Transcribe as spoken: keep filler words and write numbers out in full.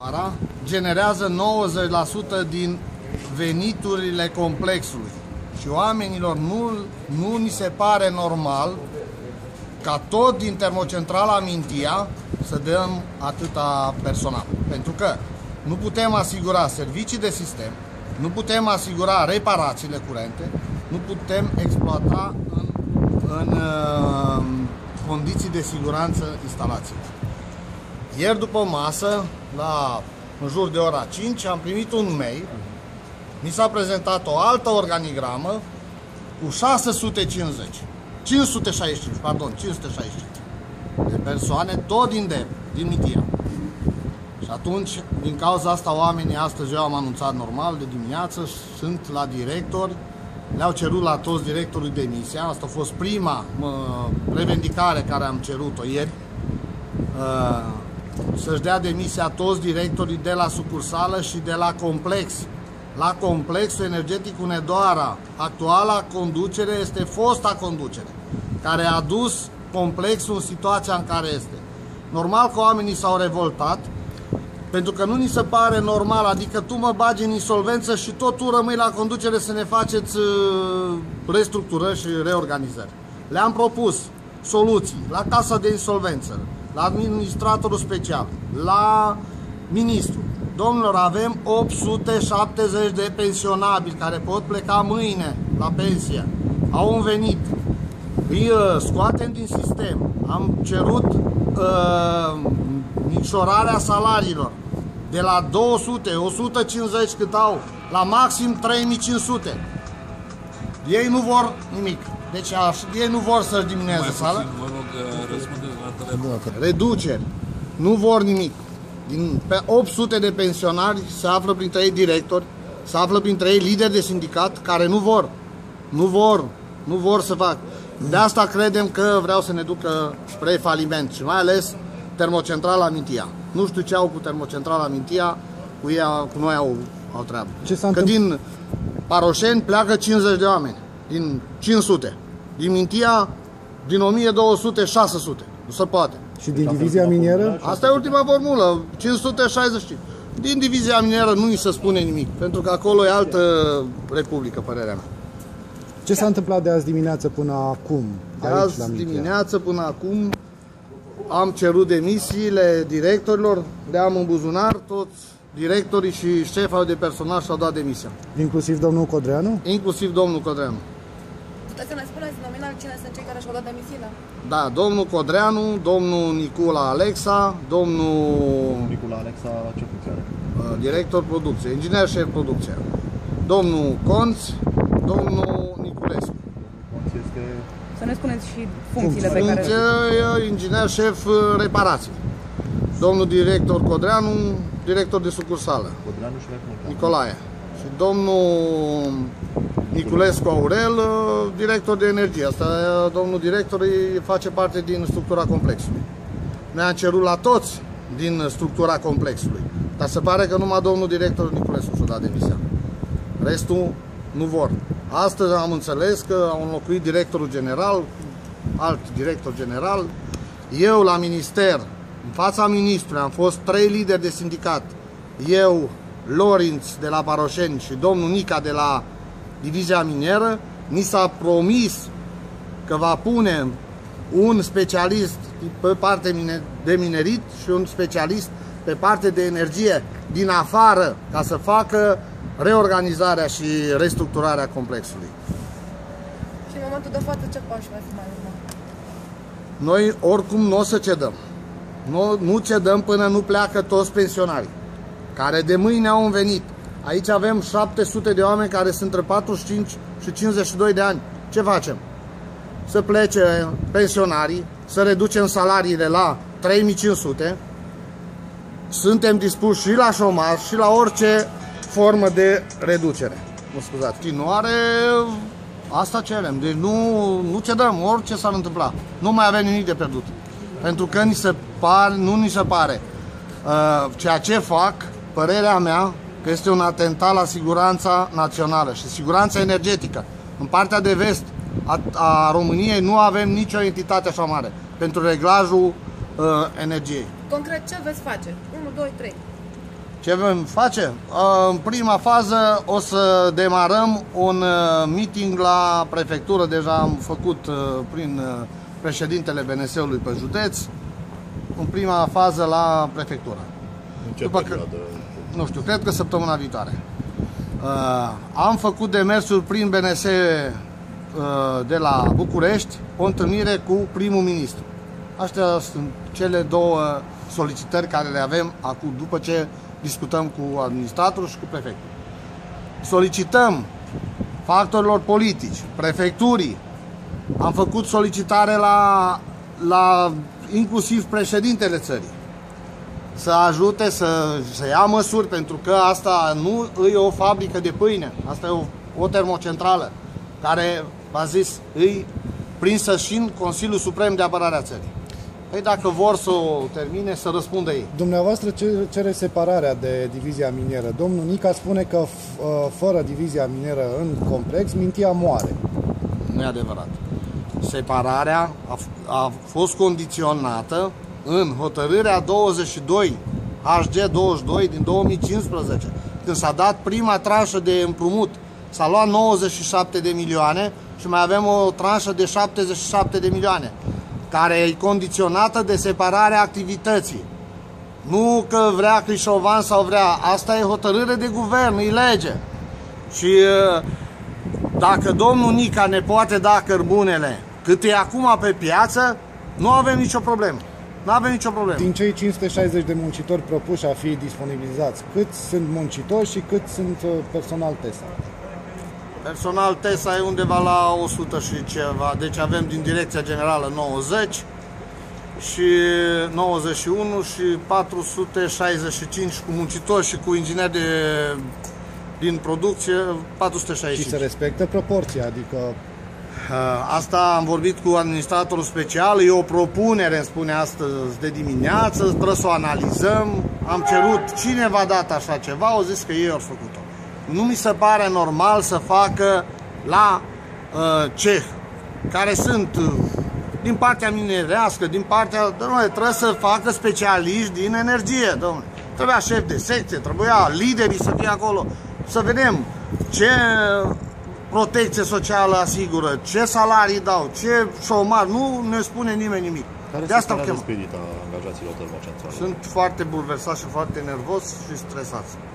Generează nouăzeci la sută din veniturile complexului și oamenilor nu, nu ni se pare normal ca tot din termocentrala Mintia să dăm atâta personal. Pentru că nu putem asigura servicii de sistem, nu putem asigura reparațiile curente, nu putem exploata în, în uh, condiții de siguranță instalații. Ieri după masă, la în jur de ora cinci, am primit un mail, mi s-a prezentat o altă organigramă cu șase sute cincizeci, cinci sute șaizeci și cinci, pardon, cinci sute șaizeci și cinci de persoane, tot din D E P, din Mintia. Și atunci, din cauza asta, oamenii, astăzi eu am anunțat normal de dimineață, sunt la directori, le-au cerut la toți directorii demisia. Asta a fost prima mă, revendicare care am cerut-o ieri. Uh, să-și dea demisia toți directorii de la sucursală și de la complex. La complexul energetic Hunedoara, actuala conducere este fosta conducere, care a dus complexul în situația în care este. Normal că oamenii s-au revoltat, pentru că nu ni se pare normal, adică tu mă bagi în insolvență și tot tu rămâi la conducere să ne faceți restructurări și reorganizări. Le-am propus soluții la Casa de Insolvență, la administratorul special, la ministru. Domnilor, avem opt sute șaptezeci de pensionabili care pot pleca mâine la pensie. Au un venit. Îi scoatem din sistem. Am cerut uh, micșorarea salariilor de la două sute, o sută cincizeci cât au, la maxim trei mii cinci sute. Ei nu vor nimic. Deci ei nu vor să-și diminueze salariul. Reduceri. Nu vor nimic. Din pe opt sute de pensionari se află printre ei directori, se află printre ei lideri de sindicat care nu vor. Nu vor. Nu vor să facă. De asta credem că vreau să ne ducă spre faliment și mai ales termocentrala Mintia. Nu știu ce au cu termocentrala Mintia, cu, ea, cu noi au, au treabă. Ce că din Paroșeni pleacă cincizeci de oameni, din cinci sute. Din Mintia, din o mie două sute, șase sute. Nu se poate. Și din divizia minieră? Asta e ultima formulă, cinci sute șaizeci și cinci. Din divizia minieră nu ni se spune nimic, pentru că acolo e altă republică, părerea mea. Ce s-a întâmplat de azi dimineață până acum? De azi la dimineață până acum am cerut demisiile directorilor, le-am în buzunar, toți directorii și șefii de personal și-au dat demisia. Inclusiv domnul Codreanu? Inclusiv domnul Codreanu. Puteți să ne spuneți nominal cine sunt cei care și-au dat demisiile? Da, domnul Codreanu, domnul Nicula Alexa, domnul... Nicula Alexa, ce funcție are? Director producție, inginer șef producție. Domnul Conț, domnul Niculescu. Conț este... Să ne spuneți și funcțiile pe care... Funcție, inginer șef reparații. Domnul director Codreanu, director de sucursală. Codreanu și Nicolae. Și domnul Niculescu Aurel, director de energie. Asta, domnul director, face parte din structura complexului. Ne-am cerut la toți din structura complexului. Dar se pare că numai domnul director Niculescu și-a dat demisia. Restul nu vor. Astăzi am înțeles că au înlocuit directorul general, alt director general. Eu la minister, în fața ministrului, am fost trei lideri de sindicat. Eu, Lorinț de la Paroșeni și domnul Nica de la divizia minieră. Ni s-a promis că va pune un specialist pe parte de minerit și un specialist pe parte de energie din afară ca să facă reorganizarea și restructurarea complexului. Și în momentul de față ce pași mai fi mai urmă? Noi oricum nu o să cedăm. Nu, nu cedăm până nu pleacă toți pensionarii, care de mâine au venit. Aici avem șapte sute de oameni care sunt între patruzeci și cinci și cincizeci și doi de ani. Ce facem? Să plece pensionarii, să reducem salariile la trei mii cinci sute. Suntem dispuși și la șomaj și la orice formă de reducere. Mă scuzați. Continuare, asta cerem. Deci nu, nu cedăm, orice s-ar întâmpla. Nu mai avem nimic de pierdut. Pentru că ni se pare, nu ni se pare. Uh, ceea ce fac, părerea mea, că este un atentat la siguranța națională și siguranța energetică. În partea de vest a, a României nu avem nicio entitate așa mare pentru reglajul uh, energiei. Concret, ce veți face? unu, doi, trei. Ce vom face? În prima fază o să demarăm un meeting la prefectură. Deja am făcut prin președintele B N S-ului pe județ. În prima fază la prefectură. După că, nu știu, cred că săptămâna viitoare. Am făcut demersuri prin B N S de la București, o întâlnire cu primul ministru. Astea sunt cele două solicitări care le avem acum, după ce discutăm cu administratorul și cu prefectul. Solicităm factorilor politici, prefecturii, am făcut solicitare la, la inclusiv președintele țării, să ajute să, să ia măsuri, pentru că asta nu e o fabrică de pâine, asta e o, o termocentrală, care, v-a zis, îi prinsă și în Consiliul Suprem de Apărare a Țării. Păi dacă vor să o termine, să răspundă ei. Dumneavoastră cere separarea de divizia minieră. Domnul Nica spune că fără divizia minieră în complex, Mintia moare. Nu e adevărat. Separarea a, a fost condiționată în hotărârea douăzeci și doi H G douăzeci și doi din două mii cincisprezece, când s-a dat prima tranșă de împrumut. S-a luat nouăzeci și șapte de milioane și mai avem o tranșă de șaptezeci și șapte de milioane, care e condiționată de separarea activității. Nu că vrea Crișovan sau vrea, asta e hotărâre de guvern, e lege. Și dacă domnul Nica ne poate da cărbunele cât e acum pe piață, nu avem nicio problemă. Nu avem nicio problemă. Din cei cinci sute șaizeci de muncitori propuși a fi disponibilizați, câți sunt muncitori și cât sunt personal TESA? Personal TESA e undeva la o sută și ceva, deci avem din Direcția Generală nouăzeci și nouăzeci și unu și patru sute șaizeci și cinci cu muncitori și cu ingineri de, din producție, patru sute șaizeci și cinci. Și se respectă proporția, adică... Asta am vorbit cu administratorul special, e o propunere, îmi spune astăzi de dimineață, trebuie să o analizăm. Am cerut cine v-a dat așa ceva, au zis că ei au făcut-o. Nu mi se pare normal să facă la uh, ceh, care sunt uh, din partea minerească, din partea... Dom'le, trebuie să facă specialiști din energie, dom'le. Trebuia șef de secție, trebuia liderii să fie acolo, să vedem ce protecție socială asigură, ce salarii dau, ce șomar, nu ne spune nimeni nimic. Care de asta este spiritul angajaților termocentrale? Sunt foarte bulversați și foarte nervoși și stresați.